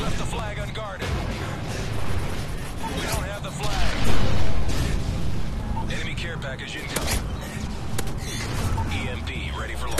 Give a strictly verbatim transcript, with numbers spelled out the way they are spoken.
left the flag unguarded. We don't have the flag. Enemy care package incoming. E M P ready for